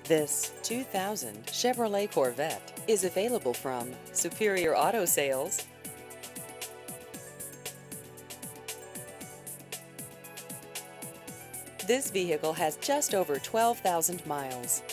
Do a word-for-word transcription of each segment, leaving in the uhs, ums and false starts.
This two thousand Chevrolet Corvette is available from Superior Auto Sales. This vehicle has just over twelve thousand miles.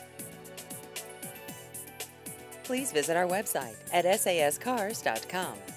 Please visit our website at S A S cars dot com.